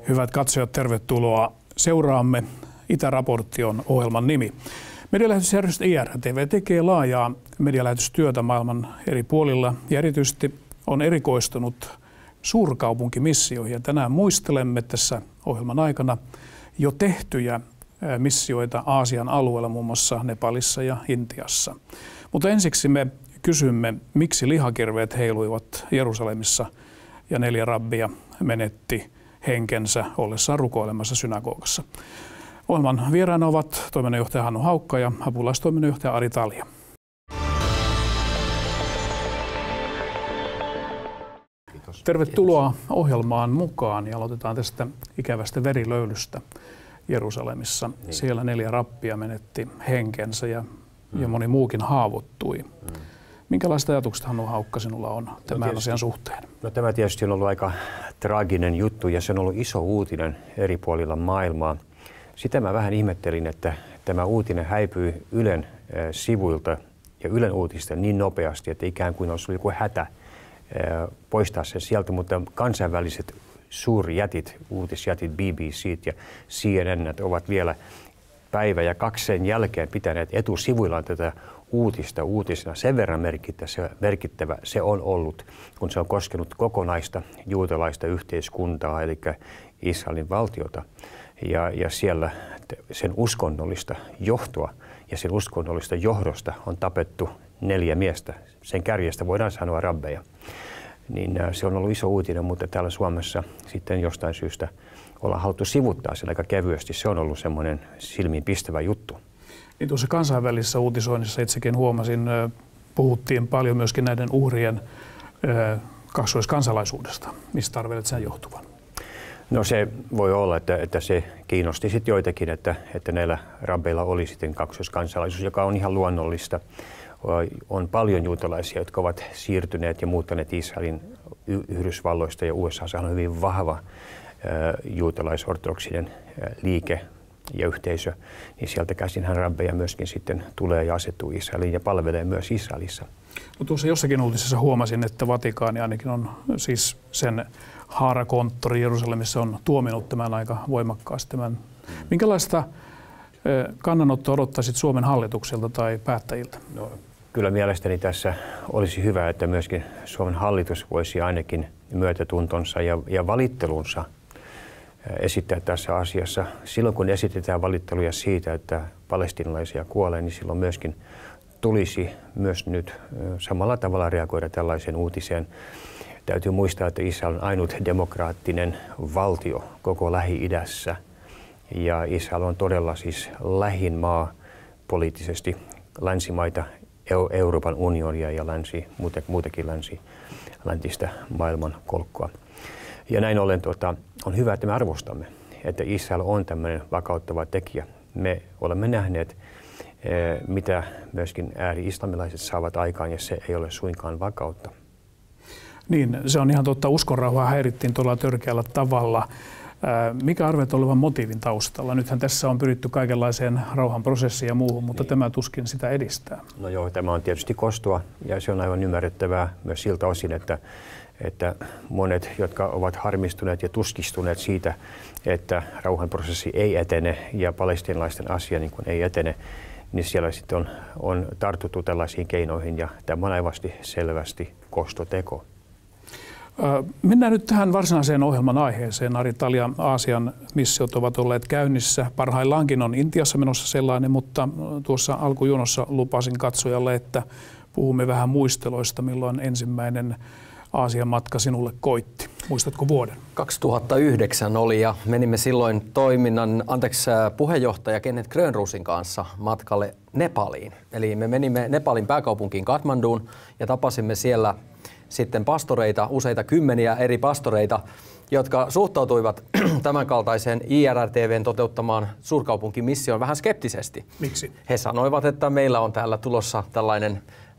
Hyvät katsojat, tervetuloa. Seuraamme Itäraportti on ohjelman nimi. Medialähetysjärjestö IRTV tekee laajaa medialähetystyötä maailman eri puolilla ja erityisesti on erikoistunut suurkaupunkimissioihin. Ja tänään muistelemme tässä ohjelman aikana jo tehtyjä missioita Aasian alueella, muun muassa Nepalissa ja Intiassa. Mutta ensiksi me kysymme, miksi lihakirveet heiluivat Jerusalemissa ja 4 rabbia menetti henkensä ollessaan rukoilemassa synagogassa. Ohjelman vieraana ovat toiminnanjohtaja Hannu Haukka ja apulaistoiminnanjohtaja Ari Talja. Kiitos. Tervetuloa ohjelmaan mukaan ja aloitetaan tästä ikävästä verilöylystä Jerusalemissa. Siellä 4 rabbia menetti henkensä ja moni muukin haavoittui. Minkälaista ajatukset, Hannu Haukka, sinulla on tämän asian suhteen? No, tämä tietysti on ollut aika traaginen juttu ja se on ollut iso uutinen eri puolilla maailmaa. Sitä mä vähän ihmettelin, että tämä uutinen häipyi Ylen sivuilta ja Ylen uutista niin nopeasti, että ikään kuin olisi ollut joku hätä poistaa sen sieltä, mutta kansainväliset suurjätit, uutisjätit, BBC ja CNN ovat vielä päivä ja 2 sen jälkeen pitäneet etusivuillaan tätä uutista uutisena. Sen verran merkittävä se on ollut, kun se on koskenut kokonaista juutalaista yhteiskuntaa, eli Israelin valtiota. Ja siellä sen uskonnollista johtoa ja sen uskonnollista johdosta on tapettu 4 miestä. Sen kärjestä voidaan sanoa rabbeja. Niin se on ollut iso uutinen, mutta täällä Suomessa sitten jostain syystä ollaan haluttu sivuttaa sen aika kevyesti. Se on ollut semmoinen silmiinpistävä juttu. Niin tuossa kansainvälisessä uutisoinnissa itsekin huomasin, puhuttiin paljon myöskin näiden uhrien kaksoiskansalaisuudesta. Mistä arvelet sen johtuvan? No, se voi olla, että se kiinnosti sitten joitakin, että näillä rabbeilla oli sitten kaksoiskansalaisuus, joka on ihan luonnollista. On paljon juutalaisia, jotka ovat siirtyneet ja muuttaneet Israelin Yhdysvalloista, ja USA on hyvin vahva juutalaisortodoksinen liike ja yhteisö, niin sieltä käsinhän rabbeja myöskin sitten tulee ja asettuu Israeliin ja palvelee myös Israelissa. No, tuossa jossakin uutisessa huomasin, että Vatikaani ainakin on siis sen haarakonttori Jerusalemissa on tuominut tämän aika voimakkaasti. Minkälaista kannanottoa odottaisit Suomen hallitukselta tai päättäjiltä? No, kyllä mielestäni tässä olisi hyvä, että myöskin Suomen hallitus voisi ainakin myötätuntonsa ja valittelunsa esittää tässä asiassa. Silloin kun esitetään valitteluja siitä, että palestiinalaisia kuolee, niin silloin myöskin tulisi myös nyt samalla tavalla reagoida tällaiseen uutiseen. Täytyy muistaa, että Israel on ainut demokraattinen valtio koko Lähi-idässä. Ja Israel on todella siis lähin maa poliittisesti länsimaita, Euroopan unionia ja muutakin läntistä maailman kolkkoa. Ja näin ollen on hyvä, että me arvostamme, että Israel on tämmöinen vakauttava tekijä. Me olemme nähneet, mitä myöskin ääri-islamilaiset saavat aikaan, ja se ei ole suinkaan vakautta. Niin, se on ihan totta. Uskonrauhaa häirittiin tuolla törkeällä tavalla. Mikä arvet olevan motiivin taustalla? Nythän tässä on pyritty kaikenlaiseen rauhanprosessiin ja muuhun, mutta tämä tuskin sitä edistää. No joo, tämä on tietysti kostoa ja se on aivan ymmärrettävää myös siltä osin, että monet, jotka ovat harmistuneet ja tuskistuneet siitä, että rauhanprosessi ei etene ja palestiinalaisten asia niin kuin ei etene, niin siellä sitten on tartuttu tällaisiin keinoihin ja tämä on aivan selvästi kostoteko. Mennään nyt tähän varsinaiseen ohjelman aiheeseen. Ari Talja, Aasian missiot ovat olleet käynnissä. Parhaillaankin on Intiassa menossa sellainen, mutta tuossa alkujonossa lupasin katsojalle, että puhumme vähän muisteloista, milloin ensimmäinen Aasian matka sinulle koitti. Muistatko vuoden? 2009 oli ja menimme silloin puheenjohtaja Kenneth Grönroosin kanssa matkalle Nepaliin. Eli me menimme Nepalin pääkaupunkiin Kathmanduun ja tapasimme siellä sitten pastoreita, useita kymmeniä eri pastoreita, jotka suhtautuivat tämänkaltaiseen IRTV:n toteuttamaan suurkaupunkimissioon vähän skeptisesti. Miksi? He sanoivat, että meillä on täällä tulossa tällainen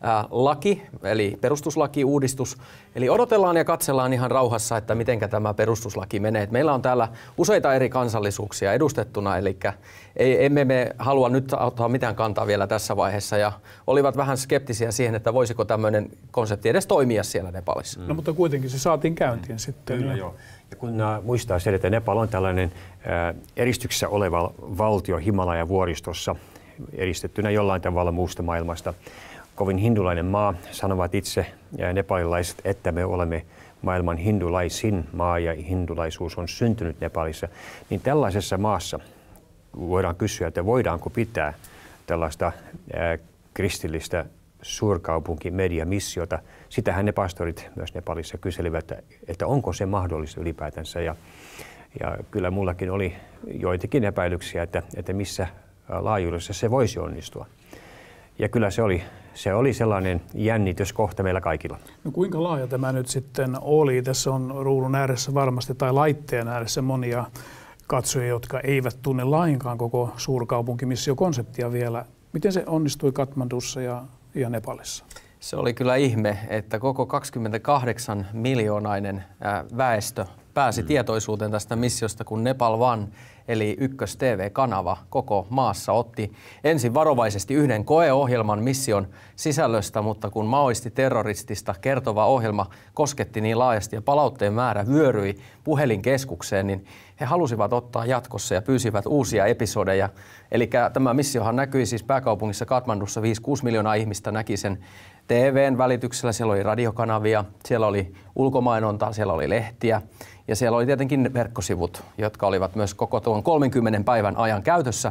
laki, eli perustuslakiuudistus. Eli odotellaan ja katsellaan ihan rauhassa, että miten tämä perustuslaki menee. Meillä on täällä useita eri kansallisuuksia edustettuna, eli emme me halua nyt ottaa mitään kantaa vielä tässä vaiheessa. Ja olivat vähän skeptisiä siihen, että voisiko tämmöinen konsepti edes toimia siellä Nepalissa. No mutta kuitenkin se saatiin käyntiin sitten. Kyllä joo. Ja kun muistaa se, että Nepal on tällainen eristyksessä oleva valtio Himalajan vuoristossa, eristettynä jollain tavalla muusta maailmasta. Kovin hindulainen maa, sanovat itse nepalilaiset, että me olemme maailman hindulaisin maa ja hindulaisuus on syntynyt Nepalissa. Niin tällaisessa maassa voidaan kysyä, että voidaanko pitää tällaista kristillistä suurkaupunkimediamissiota. Sitähän ne pastorit myös Nepalissa kyselivät, että onko se mahdollista ylipäätänsä. Ja kyllä mullakin oli joitakin epäilyksiä, että missä laajuudessa se voisi onnistua. Ja kyllä se oli sellainen jännityskohta meillä kaikilla. No kuinka laaja tämä nyt sitten oli? Tässä on ruudun ääressä varmasti tai laitteen ääressä monia katsojia, jotka eivät tunne lainkaan koko suurkaupunkimissiokonseptia vielä. Miten se onnistui Katmandussa ja Nepalissa? Se oli kyllä ihme, että koko 28 miljoonainen väestö pääsi tietoisuuteen tästä missiosta, kun Nepal One, eli Ykkös-TV-kanava koko maassa otti ensin varovaisesti yhden koeohjelman mission sisällöstä, mutta kun maoisti-terroristista kertova ohjelma kosketti niin laajasti ja palautteen määrä vyöryi puhelinkeskukseen, niin he halusivat ottaa jatkossa ja pyysivät uusia episodeja. Eli tämä missiohan näkyi siis pääkaupungissa Katmandussa, 5-6 miljoonaa ihmistä näki sen TVn välityksellä, siellä oli radiokanavia, siellä oli ulkomainontaa, siellä oli lehtiä ja siellä oli tietenkin verkkosivut, jotka olivat myös koko tuon 30 päivän ajan käytössä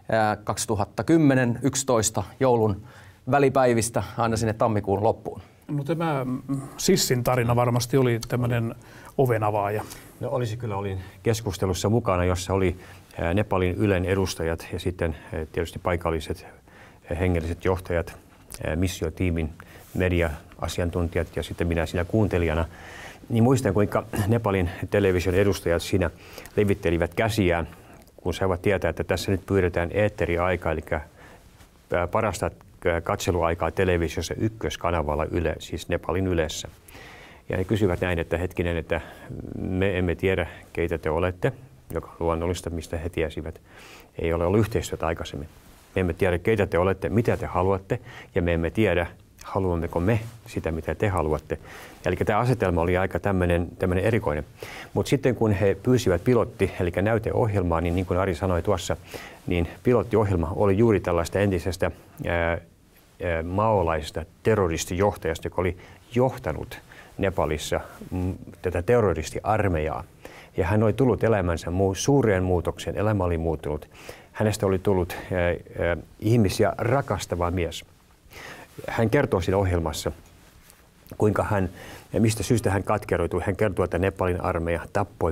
2010-11 joulun välipäivistä aina sinne tammikuun loppuun. No tämä Sissin tarina varmasti oli tämmöinen ovenavaaja. No olin keskustelussa mukana, jossa oli Nepalin Ylen edustajat ja sitten tietysti paikalliset hengelliset johtajat, missiotiimin media-asiantuntijat ja sitten minä siinä kuuntelijana. Niin muistan, kuinka Nepalin television edustajat siinä levittelivät käsiään, kun saivat tietää, että tässä nyt pyydetään eetteriaikaa, eli parasta katseluaikaa televisiossa Ykköskanavalla Yle, siis Nepalin Ylessä. Ja he kysyvät näin, että hetkinen, että me emme tiedä, keitä te olette, joka on luonnollista, mistä he tiesivät. Ei ole ollut yhteistyötä aikaisemmin. Me emme tiedä, keitä te olette, mitä te haluatte, ja me emme tiedä, haluammeko me sitä, mitä te haluatte. Eli tämä asetelma oli aika tämmöinen erikoinen. Mutta sitten kun he pyysivät pilotti, eli näyteohjelmaa, niin kuin Ari sanoi tuossa, niin pilottiohjelma oli juuri tällaista entisestä maolaisesta terroristijohtajasta, joka oli johtanut Nepalissa tätä terroristiarmeijaa. Ja hän oli tullut elämänsä suureen muutokseen, elämä oli muuttunut. Hänestä oli tullut ihmisiä rakastava mies. Hän kertoo siinä ohjelmassa, kuinka mistä syystä hän katkeroitui. Hän kertoo, että Nepalin armeija tappoi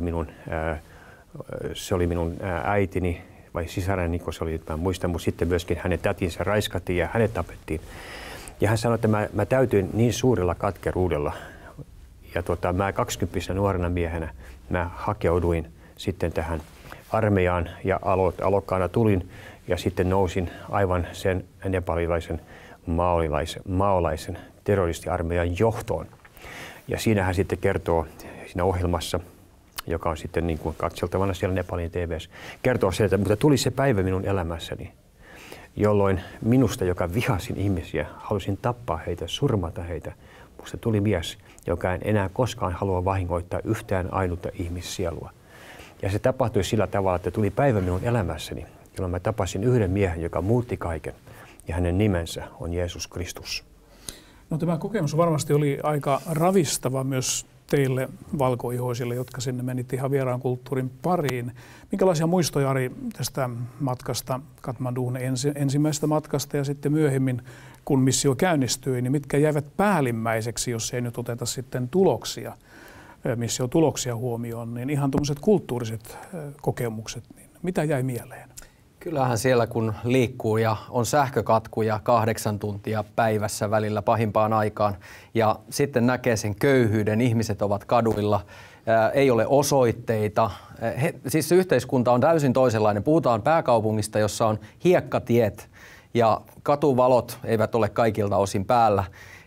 se oli minun äitini vai sisareni, kun se oli, mä en muista, mutta sitten myöskin hänen tätinsä raiskattiin ja hänet tapettiin. Ja hän sanoi, että mä täytyin niin suurella katkeruudella. Ja mä 20 nuorena miehenä mä hakeuduin sitten tähän armeijaan ja alokkaana tulin ja sitten nousin aivan sen nepalilaisen maolaisen terroristiarmeijan johtoon. Ja siinä hän sitten kertoo siinä ohjelmassa, joka on sitten niin kuin katseltavana siellä Nepalin TV:ssä, kertoo sen, että mutta tuli se päivä minun elämässäni, jolloin minusta, joka vihasin ihmisiä, halusin tappaa heitä, surmata heitä. Musta tuli mies, joka en enää koskaan halua vahingoittaa yhtään ainutta ihmissielua. Ja se tapahtui sillä tavalla, että tuli päivä minun elämässäni, jolloin mä tapasin yhden miehen, joka muutti kaiken. Ja hänen nimensä on Jeesus Kristus. No tämä kokemus varmasti oli aika ravistava myös teille valkoihoisille, jotka sinne menitte ihan vieraan kulttuurin pariin. Minkälaisia muistoja, Ari, tästä matkasta, Katmanduun ensimmäisestä matkasta ja sitten myöhemmin, kun missio käynnistyi, niin mitkä jäivät päällimmäiseksi, jos ei nyt oteta sitten missiotuloksia huomioon, niin ihan tuommoiset kulttuuriset kokemukset, niin mitä jäi mieleen? Kyllähän siellä kun liikkuu ja on sähkökatkuja 8 tuntia päivässä välillä pahimpaan aikaan ja sitten näkee sen köyhyyden, ihmiset ovat kaduilla, ei ole osoitteita. Siis se yhteiskunta on täysin toisenlainen. Puhutaan pääkaupungista, jossa on hiekkatiet ja katuvalot eivät ole kaikilta osin päällä.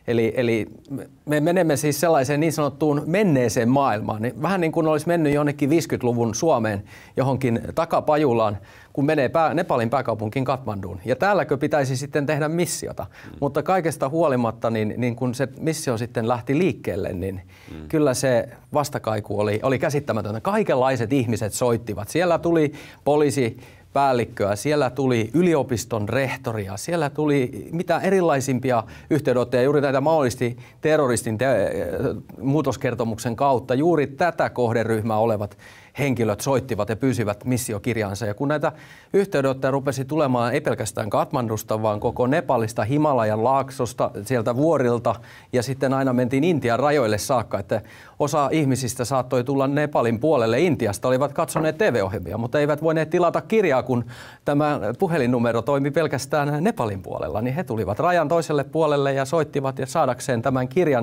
Eli me menemme siis sellaiseen niin sanottuun menneeseen maailmaan, niin vähän niin kuin olisi mennyt jonnekin 50-luvun Suomeen johonkin takapajulaan, kun menee Nepalin pääkaupunkiin Kathmanduun. Ja täälläkö pitäisi sitten tehdä missiota. Mutta kaikesta huolimatta, niin kun se missio sitten lähti liikkeelle, niin kyllä se vastakaiku oli käsittämätöntä. Kaikenlaiset ihmiset soittivat. Siellä tuli poliisipäällikköä, siellä tuli yliopiston rehtoria, siellä tuli mitä erilaisimpia yhteydenottoja juuri näitä mahdollisesti terroristin muutoskertomuksen kautta. Juuri tätä kohderyhmää olevat henkilöt soittivat ja pyysivät missiokirjaansa. Ja kun näitä yhteydenottoja rupesi tulemaan ei pelkästään Kathmandusta, vaan koko Nepalista, Himalajan laaksosta, sieltä vuorilta ja sitten aina mentiin Intian rajoille saakka, että osa ihmisistä saattoi tulla Nepalin puolelle Intiasta, olivat katsoneet TV-ohjelmia, mutta eivät voineet tilata kirjaa, kun tämä puhelinnumero toimi pelkästään Nepalin puolella, niin he tulivat rajan toiselle puolelle ja soittivat ja saadakseen tämän kirjan.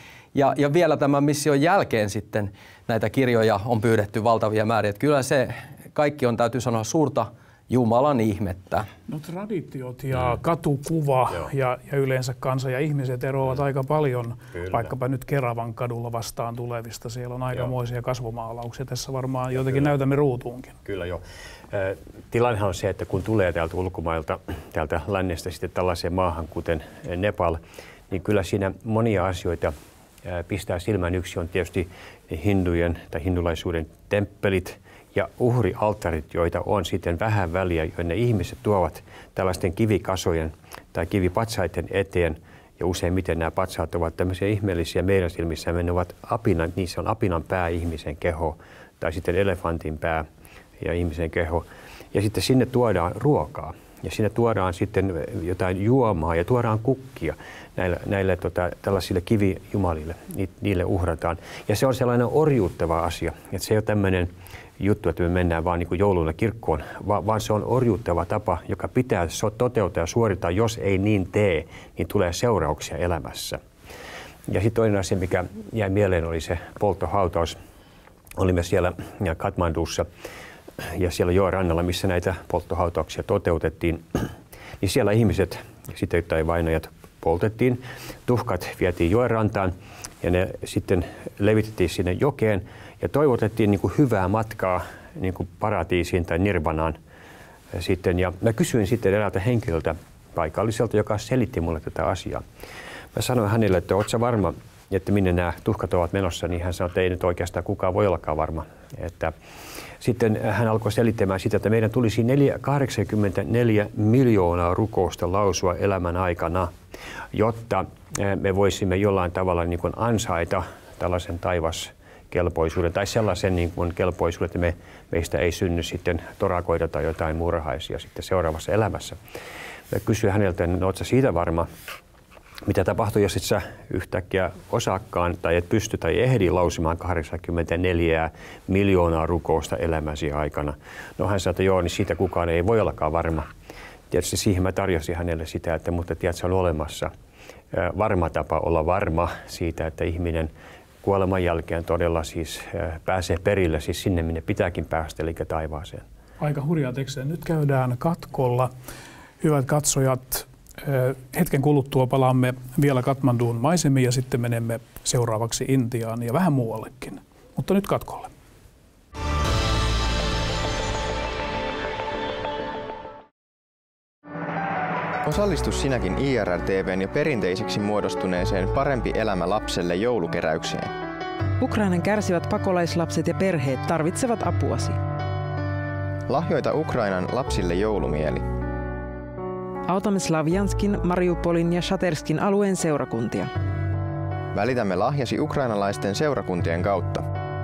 Ja vielä tämän mission jälkeen sitten näitä kirjoja on pyydetty valtavia määriä. Että kyllä se kaikki on, täytyy sanoa, suurta Jumalan ihmettä. No traditiot ja katukuva ja yleensä kansa ja ihmiset eroavat aika paljon, vaikkapa nyt Keravan kadulla vastaan tulevista. Siellä on aikamoisia kasvomaalauksia. Tässä varmaan jotenkin näytämme ruutuunkin. Kyllä joo. Tilannehan on se, että kun tulee täältä ulkomailta, täältä lännestä sitten tällaiseen maahan, kuten Nepal, niin kyllä siinä monia asioita pistää silmään. Yksi on tietysti hindujen tai hindulaisuuden temppelit ja uhrialtarit, joita on sitten vähän väliä, jonne ihmiset tuovat tällaisten kivikasojen tai kivipatsaiden eteen. Ja useimmiten nämä patsaat ovat tämmöisiä ihmeellisiä meidän silmissämme. Ne ovat apinan, niissä on apinan pää, ihmisen keho, tai sitten elefantin pää ja ihmisen keho. Ja sitten sinne tuodaan ruokaa. Ja sinne tuodaan sitten jotain juomaa ja tuodaan kukkia näille tällaisille kivijumalille, niille uhrataan. Ja se on sellainen orjuuttava asia, että se ei ole tämmöinen juttu, että me mennään vaan niin kuin jouluna kirkkoon, vaan se on orjuuttava tapa, joka pitää toteuttaa ja suorittaa. Jos ei niin tee, niin tulee seurauksia elämässä. Ja sitten toinen asia, mikä jäi mieleen, oli se polttohautaus. Olimme siellä Kathmandussa ja siellä joen rannalla, missä näitä polttohautauksia toteutettiin, niin siellä ihmiset, sitten tai vainajat, poltettiin. Tuhkat vietiin joen rantaan ja ne sitten levitettiin sinne jokeen ja toivotettiin niin kuin hyvää matkaa niin kuin paratiisiin tai nirvanaan sitten. Ja mä kysyin sitten eräältä henkilöltä paikalliselta, joka selitti mulle tätä asiaa. Mä sanoin hänelle, että ootko sä varma, että minne nämä tuhkat ovat menossa, niin hän sanoi, että ei nyt oikeastaan kukaan voi ollakaan varma. Että sitten hän alkoi selittämään sitä, että meidän tulisi 84 miljoonaa rukousta lausua elämän aikana, jotta me voisimme jollain tavalla niin kuin ansaita tällaisen taivaskelpoisuuden tai sellaisen niin kuin kelpoisuuden, että meistä ei synny sitten torakoita tai jotain murhaisia sitten seuraavassa elämässä. Mä kysyin häneltä, no ootko sä siitä varma, mitä tapahtuu, jos et sä yhtäkkiä osaakaan tai et pysty tai ehdi lausumaan 84 miljoonaa rukousta elämäsi aikana? No hän sanoi, että joo, niin siitä kukaan ei voi ollakaan varma. Tietysti siihen mä tarjosin hänelle sitä, että mutta tiedätkö, on olemassa varma tapa olla varma siitä, että ihminen kuoleman jälkeen todella siis pääsee perille, siis sinne minne pitääkin päästä, eli taivaaseen. Aika hurjaa tekstiä. Nyt käydään katkolla. Hyvät katsojat, hetken kuluttua palaamme vielä Kathmanduun maisemiin ja sitten menemme seuraavaksi Intiaan ja vähän muuallekin. Mutta nyt katkolle. Osallistu sinäkin IRR-TV:n jo perinteiseksi muodostuneeseen Parempi elämä lapselle joulukeräykseen. Ukrainan kärsivät pakolaislapset ja perheet tarvitsevat apuasi. Lahjoita Ukrainan lapsille joulumieli. Autamme Slavjanskin, Mariupolin ja Shaterskin alueen seurakuntia. Välitämme lahjasi ukrainalaisten seurakuntien kautta.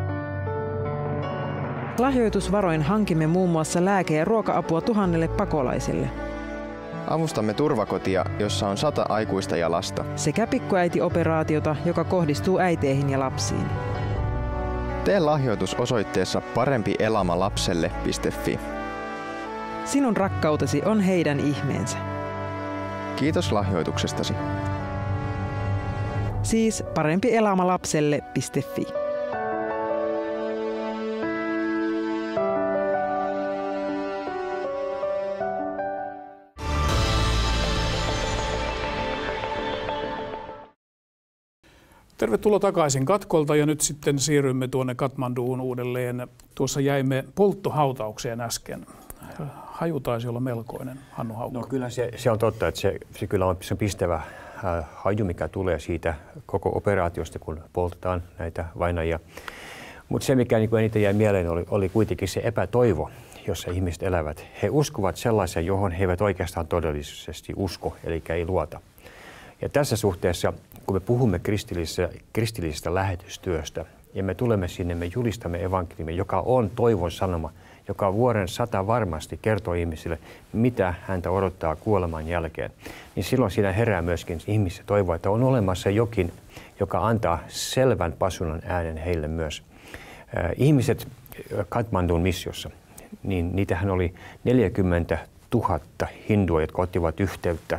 Lahjoitusvaroin hankimme muun muassa lääke- ja ruoka-apua 1000 pakolaisille. Avustamme turvakotia, jossa on 100 aikuista ja lasta. Sekä pikkuäiti-operaatiota, joka kohdistuu äiteihin ja lapsiin. Tee lahjoitus osoitteessa parempielämälapselle.fi. Sinun rakkautesi on heidän ihmeensä. Kiitos lahjoituksestasi. Siis parempielämälapselle.fi. Tervetuloa takaisin katkolta ja nyt sitten siirrymme tuonne Katmanduun uudelleen. Tuossa jäimme polttohautaukseen äsken. Haju taisi olla melkoinen, Hannu Haukka. No kyllä se on totta, että se kyllä on pistävä haju, mikä tulee siitä koko operaatiosta, kun poltetaan näitä vainajia. Mutta se, mikä niin eniten jäi mieleen, oli kuitenkin se epätoivo, jossa ihmiset elävät. He uskovat sellaisen, johon he eivät oikeastaan todellisesti usko, eli ei luota. Ja tässä suhteessa, kun me puhumme kristillisestä lähetystyöstä, ja me tulemme sinne, me julistamme evankeliumia, joka on toivon sanoma, joka vuoden 100 varmasti kertoo ihmisille, mitä häntä odottaa kuoleman jälkeen, niin silloin siinä herää myöskin ihmisiä toivoa, että on olemassa jokin, joka antaa selvän pasunan äänen heille myös. Ihmiset Katmandun missiossa, niin niitähän oli 40 000 hindua, jotka ottivat yhteyttä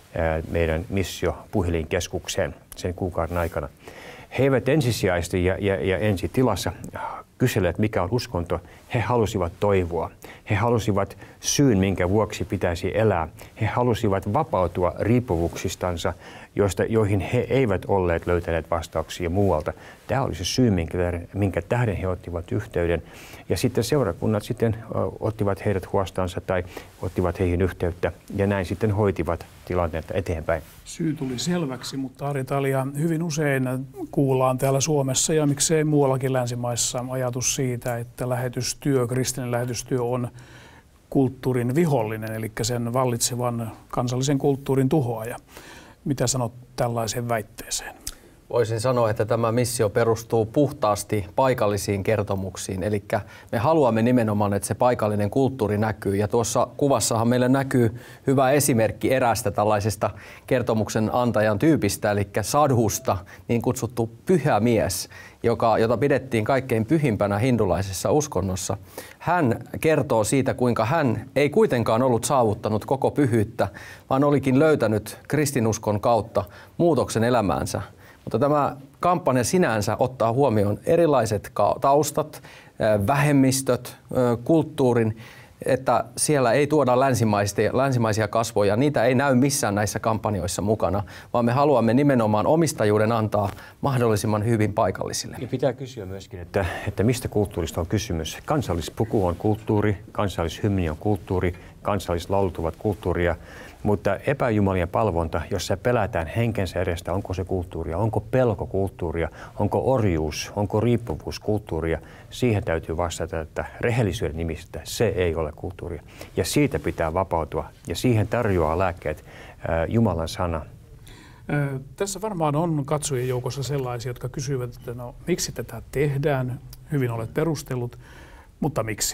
meidän missio-puhelinkeskukseen sen kuukauden aikana. He eivät ensisijaisesti ja ensitilassa kyselleet, mikä on uskonto. He halusivat toivoa. He halusivat syyn, minkä vuoksi pitäisi elää. He halusivat vapautua riippuvuuksistansa, joihin he eivät olleet löytäneet vastauksia muualta. Tämä oli se syy, minkä tähden he ottivat yhteyden. Ja sitten seurakunnat sitten ottivat heidät huostaansa tai ottivat heihin yhteyttä ja näin sitten hoitivat tilannetta eteenpäin. Syy tuli selväksi, mutta Ari Talja, hyvin usein kuullaan täällä Suomessa ja miksei muuallakin länsimaissa ajatus siitä, että lähetystyö, kristillinen lähetystyö on kulttuurin vihollinen, eli sen vallitsevan kansallisen kulttuurin tuhoaja. Mitä sanot tällaiseen väitteeseen? Voisin sanoa, että tämä missio perustuu puhtaasti paikallisiin kertomuksiin. Eli me haluamme nimenomaan, että se paikallinen kulttuuri näkyy. Ja tuossa kuvassahan meille näkyy hyvä esimerkki eräästä tällaisesta kertomuksen antajan tyypistä, eli sadhusta, niin kutsuttu pyhä mies, jota pidettiin kaikkein pyhimpänä hindulaisessa uskonnossa. Hän kertoo siitä, kuinka hän ei kuitenkaan ollut saavuttanut koko pyhyyttä, vaan olikin löytänyt kristinuskon kautta muutoksen elämäänsä. Mutta tämä kampanja sinänsä ottaa huomioon erilaiset taustat, vähemmistöt, kulttuurin, että siellä ei tuoda länsimaisia kasvoja. Niitä ei näy missään näissä kampanjoissa mukana, vaan me haluamme nimenomaan omistajuuden antaa mahdollisimman hyvin paikallisille. Ja pitää kysyä myöskin, että mistä kulttuurista on kysymys. Kansallispuku on kulttuuri, kansallishymni on kulttuuri, kansallislaulut ovat kulttuuria. Mutta epäjumalien palvonta, jossa pelätään henkensä edestä, onko se kulttuuria, onko pelko kulttuuria, onko orjuus, onko riippuvuus kulttuuria, siihen täytyy vastata, että rehellisyyden nimissä se ei ole kulttuuria. Ja siitä pitää vapautua ja siihen tarjoaa lääkkeet Jumalan sana. Tässä varmaan on katsojien joukossa sellaisia, jotka kysyvät, että no, miksi tätä tehdään, hyvin olet perustellut, mutta miksi?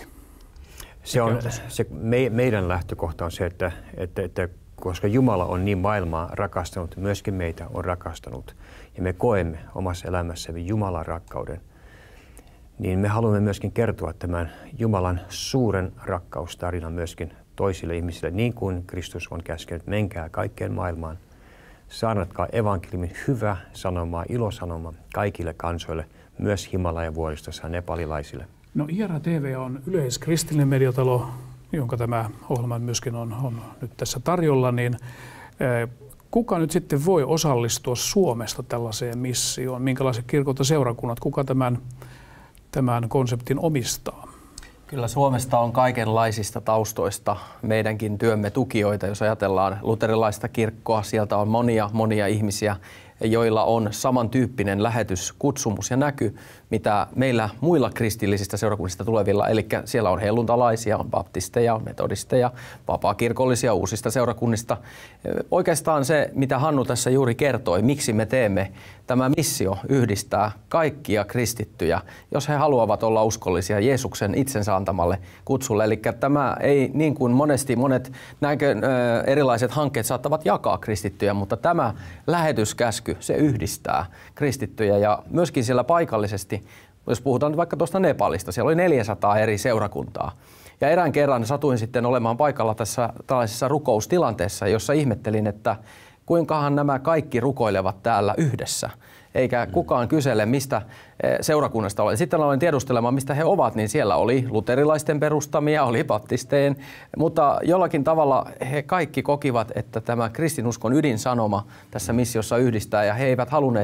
Meidän lähtökohta on se, että koska Jumala on niin maailmaa rakastanut, myöskin meitä on rakastanut, ja me koemme omassa elämässämme Jumalan rakkauden, niin me haluamme myöskin kertoa tämän Jumalan suuren rakkaustarinan myöskin toisille ihmisille, niin kuin Kristus on käskenyt, menkää kaikkeen maailmaan, saarnatkaa evankeliumin hyvä sanoma, ilosanoma kaikille kansoille, myös Himalajan vuoristossa nepalilaisille. No IRA-TV on yleiskristillinen mediatalo, jonka tämä ohjelma myöskin on nyt tässä tarjolla, niin kuka nyt sitten voi osallistua Suomesta tällaiseen missioon? Minkälaiset kirkot ja seurakunnat, kuka tämän konseptin omistaa? Kyllä Suomesta on kaikenlaisista taustoista meidänkin työmme tukijoita. Jos ajatellaan luterilaista kirkkoa, sieltä on monia ihmisiä, joilla on samantyyppinen lähetyskutsumumus ja näky, mitä meillä muilla kristillisistä seurakunnista tulevilla. Eli siellä on helluntalaisia, on baptisteja, on metodisteja, vapaakirkollisia uusista seurakunnista. Oikeastaan se, mitä Hannu tässä juuri kertoi, miksi me teemme, tämä missio yhdistää kaikkia kristittyjä, jos he haluavat olla uskollisia Jeesuksen itsensä antamalle kutsulle. Eli tämä ei, niin kuin monesti monet erilaiset hankkeet saattavat jakaa kristittyjä, mutta tämä lähetyskäsky, se yhdistää kristittyjä ja myöskin siellä paikallisesti, jos puhutaan nyt vaikka tuosta Nepalista, siellä oli 400 eri seurakuntaa. Ja erään kerran satuin sitten olemaan paikalla tässä tällaisessa rukoustilanteessa, jossa ihmettelin, että kuinkahan nämä kaikki rukoilevat täällä yhdessä. Eikä kukaan kysele, mistä seurakunnasta oli. Sitten aloin tiedustelemaan, mistä he ovat, niin siellä oli luterilaisten perustamia, oli baptisteen, mutta jollakin tavalla he kaikki kokivat, että tämä kristinuskon ydinsanoma tässä missiossa yhdistää, ja he eivät halunneet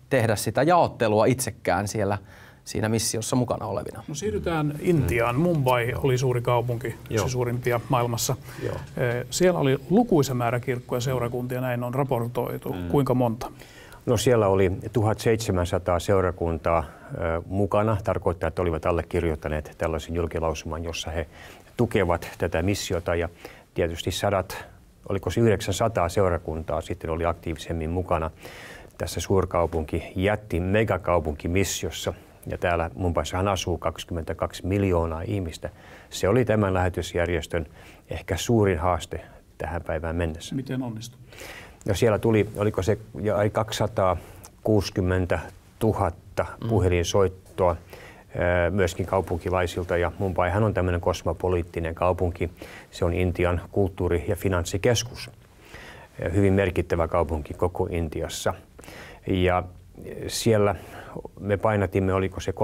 tehdä sitä jaottelua itsekään siinä missiossa mukana olevina. No siirrytään Intiaan. Mumbai oli suuri kaupunki, yksi suurimpia maailmassa. Siellä oli lukuisa määrä kirkkoja ja seurakuntia, näin on raportoitu. Kuinka monta? No siellä oli 1700 seurakuntaa mukana. Tarkoittaa, että olivat allekirjoittaneet tällaisen julkilausuman, jossa he tukevat tätä missiota. Ja tietysti oliko se 900 seurakuntaa sitten oli aktiivisemmin mukana tässä jätti megakaupunkimissiossa. Ja täällä Mumbaissahan asuu 22 miljoonaa ihmistä. Se oli tämän lähetysjärjestön ehkä suurin haaste tähän päivään mennessä. Miten onnistui? No siellä tuli, oliko se 260 000 puhelinsoittoa myöskin kaupunkilaisilta. Ja Mumbaihan on tämmöinen kosmopoliittinen kaupunki. Se on Intian kulttuuri- ja finanssikeskus. Hyvin merkittävä kaupunki koko Intiassa. Ja siellä me painatimme, oliko se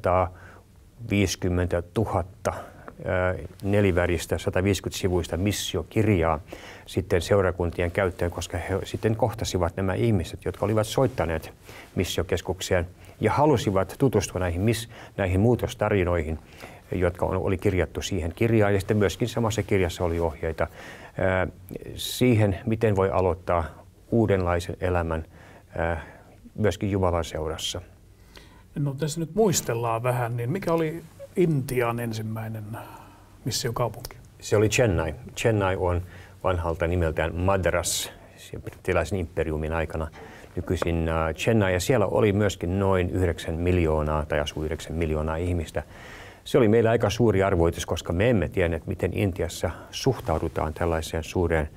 350 000 neliväristä 150-sivuista missiokirjaa sitten seurakuntien käyttöön, koska he sitten kohtasivat nämä ihmiset, jotka olivat soittaneet missiokeskukseen ja halusivat tutustua näihin muutostarinoihin, jotka oli kirjattu siihen kirjaan. Ja sitten myöskin samassa kirjassa oli ohjeita siihen, miten voi aloittaa uudenlaisen elämän myöskin Jumalan seurassa. No tässä nyt muistellaan vähän, niin mikä oli Intian ensimmäinen missiokaupunki? Se oli Chennai. Chennai on vanhalta nimeltään Madras, brittiläisen imperiumin aikana nykyisin Chennai. Ja siellä oli myöskin noin 9 miljoonaa tai asui 9 miljoonaa ihmistä. Se oli meillä aika suuri arvoitus, koska me emme tienneet, miten Intiassa suhtaudutaan tällaiseen suureen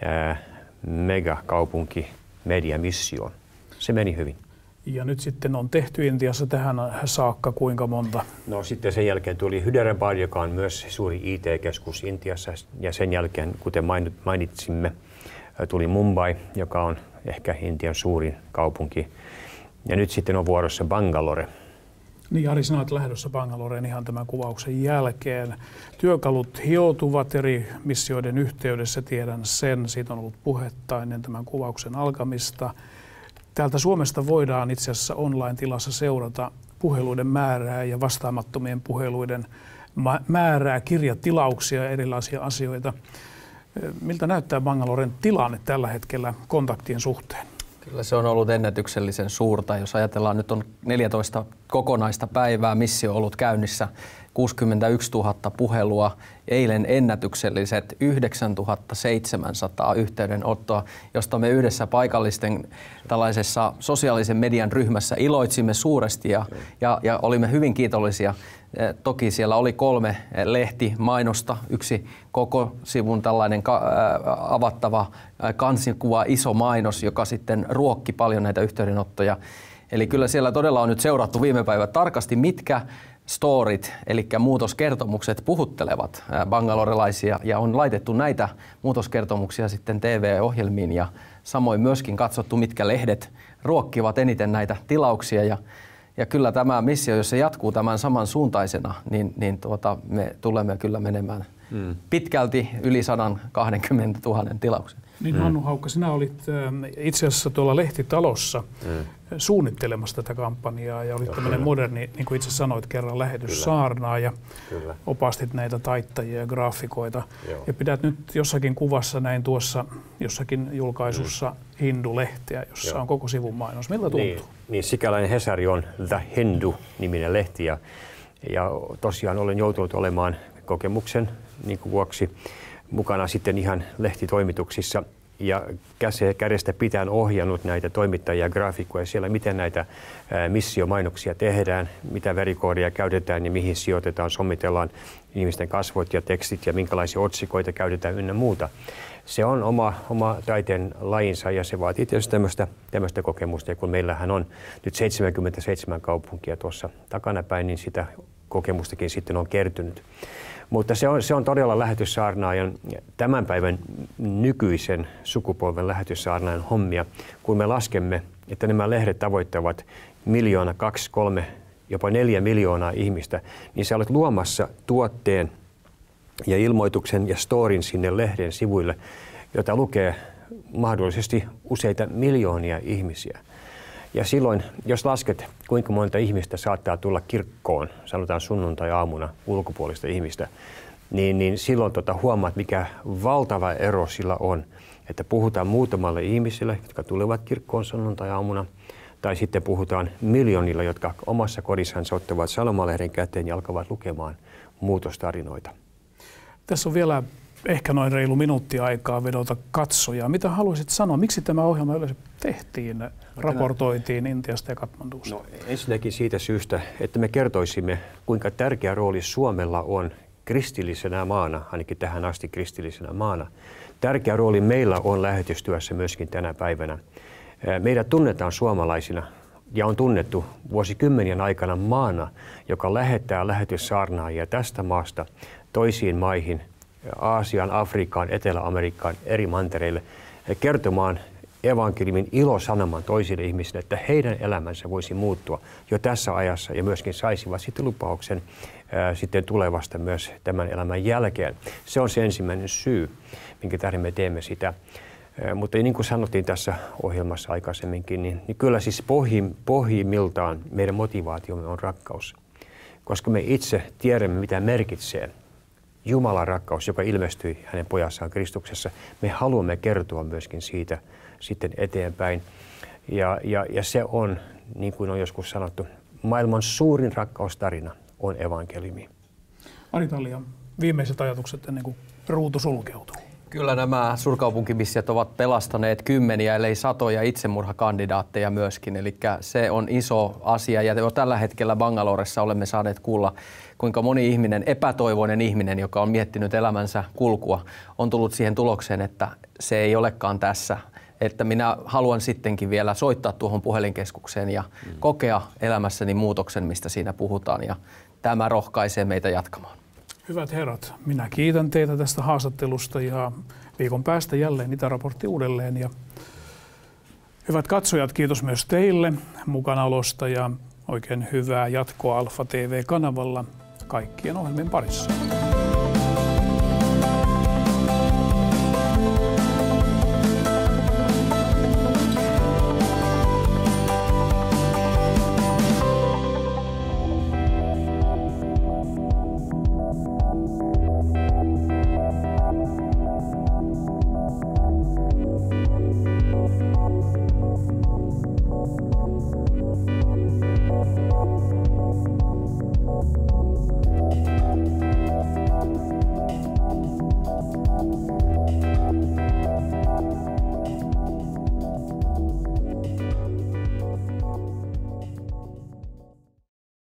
megakaupunki-mediamissioon. Se meni hyvin. Ja nyt sitten on tehty Intiassa tähän saakka kuinka monta? No sitten sen jälkeen tuli Hyderabad, joka on myös suuri IT-keskus Intiassa. Ja sen jälkeen, kuten mainitsimme, tuli Mumbai, joka on ehkä Intian suurin kaupunki. Ja nyt sitten on vuorossa Bangalore. Niin Jari, sinä olet lähdössä Bangaloreen ihan tämän kuvauksen jälkeen. Työkalut hioutuvat eri missioiden yhteydessä, tiedän sen. Siitä on ollut puhetta ennen tämän kuvauksen alkamista. Täältä Suomesta voidaan itse asiassa online-tilassa seurata puheluiden määrää ja vastaamattomien puheluiden määrää, kirjatilauksia ja erilaisia asioita. Miltä näyttää Bangaloren tilanne tällä hetkellä kontaktien suhteen? Kyllä se on ollut ennätyksellisen suurta. Jos ajatellaan, nyt on 14 kokonaista päivää missio ollut käynnissä, 61 000 puhelua, eilen ennätykselliset 9700 yhteydenottoa, josta me yhdessä paikallisten tällaisessa sosiaalisen median ryhmässä iloitsimme suuresti ja olimme hyvin kiitollisia. Toki siellä oli 3 lehtimainosta, yksi koko sivun tällainen avattava kansikuva, iso mainos, joka sitten ruokki paljon näitä yhteydenottoja. Eli kyllä siellä todella on nyt seurattu viime päivät tarkasti, mitkä storit, eli muutoskertomukset puhuttelevat bangalorelaisia ja on laitettu näitä muutoskertomuksia sitten TV-ohjelmiin ja samoin myöskin katsottu, mitkä lehdet ruokkivat eniten näitä tilauksia ja kyllä tämä missio, jos se jatkuu tämän saman suuntaisena, niin me tulemme kyllä menemään pitkälti yli 120 000 tilauksen. Niin Hannu Haukka, sinä olit itse asiassa tuolla Lehtitalossa suunnittelemassa tätä kampanjaa ja olit tämmöinen moderni, niin kuin itse sanoit kerran, lähetyssaarnaa ja opastit näitä taittajia ja graafikoita. Joo. Ja pidät nyt jossakin kuvassa näin tuossa jossakin julkaisussa Hindu-lehteä, jossa on koko sivun mainos. Miltä tuntuu? Niin sikäläinen Hesari on The Hindu-niminen lehti ja tosiaan olen joutunut olemaan kokemuksen vuoksi mukana sitten ihan lehtitoimituksissa ja kädestä pitäen ohjannut näitä toimittajia ja graafikkoja siellä, miten näitä missiomainoksia tehdään, mitä värikoodia käytetään ja mihin sijoitetaan, sommitellaan ihmisten kasvot ja tekstit ja minkälaisia otsikoita käytetään ynnä muuta. Se on oma taiteen lajinsa ja se vaatii tietysti tämmöistä kokemusta. Ja kun meillähän on nyt 77 kaupunkia tuossa takanapäin, niin sitä kokemustakin sitten on kertynyt. Mutta se on todella lähetyssaarnaajan tämän päivän nykyisen sukupolven lähetyssaarnaajan hommia, kun me laskemme, että nämä lehdet tavoittavat 1 000 000, 2, 3, jopa 4 miljoonaa ihmistä, niin sä olet luomassa tuotteen ja ilmoituksen ja storin sinne lehden sivuille, jota lukee mahdollisesti useita miljoonia ihmisiä. Ja silloin, jos lasket, kuinka monta ihmistä saattaa tulla kirkkoon, sanotaan sunnuntai-aamuna ulkopuolista ihmistä, niin silloin huomaat, mikä valtava ero sillä on, että puhutaan muutamalle ihmisille, jotka tulevat kirkkoon sunnuntai-aamuna, tai sitten puhutaan miljoonilla, jotka omassa kodissansa ottavat sanomalehden käteen ja alkavat lukemaan muutostarinoita. Tässä on vielä ehkä noin reilu minuutti aikaa vedota katsojaa. Mitä haluaisit sanoa? Miksi tämä ohjelma yleensä tehtiin, raportoitiin Intiasta ja Kathmandusta? No, ensinnäkin siitä syystä, että me kertoisimme, kuinka tärkeä rooli Suomella on kristillisenä maana, ainakin tähän asti kristillisenä maana. Tärkeä rooli meillä on lähetystyössä myöskin tänä päivänä. Meidät tunnetaan suomalaisina ja on tunnettu vuosikymmenien aikana maana, joka lähettää lähetyssaarnaajia tästä maasta toisiin maihin, Aasiaan, Afrikkaan, Etelä-Amerikkaan, eri mantereille, kertomaan evankeliumin ilosanoman toisille ihmisille, että heidän elämänsä voisi muuttua jo tässä ajassa ja myöskin saisivat sitten lupauksen sitten tulevasta myös tämän elämän jälkeen. Se on se ensimmäinen syy, minkä tähden me teemme sitä. Mutta niin kuin sanottiin tässä ohjelmassa aikaisemminkin, niin kyllä siis pohjimmiltaan meidän motivaatiomme on rakkaus. Koska me itse tiedämme, mitä merkitsee Jumalan rakkaus, joka ilmestyi hänen pojassaan Kristuksessa. Me haluamme kertoa myöskin siitä sitten eteenpäin. Ja se on, niin kuin on joskus sanottu, maailman suurin rakkaustarina on evankeliumi. Ari Talia, viimeiset ajatukset ennen kuin ruutu sulkeutuu. Kyllä nämä suurkaupunkimissiot ovat pelastaneet kymmeniä, ellei satoja itsemurhakandidaatteja myöskin. Eli se on iso asia. Ja jo tällä hetkellä Bangaloressa olemme saaneet kuulla, kuinka moni ihminen, epätoivoinen ihminen, joka on miettinyt elämänsä kulkua, on tullut siihen tulokseen, että se ei olekaan tässä. Että minä haluan sittenkin vielä soittaa tuohon puhelinkeskukseen ja kokea elämässäni muutoksen, mistä siinä puhutaan. Ja tämä rohkaisee meitä jatkamaan. Hyvät herrat, minä kiitän teitä tästä haastattelusta ja viikon päästä jälleen Itäraportti uudelleen. Ja hyvät katsojat, kiitos myös teille mukanaolosta ja oikein hyvää jatkoa Alfa TV-kanavalla kaikkien ohjelmien parissa.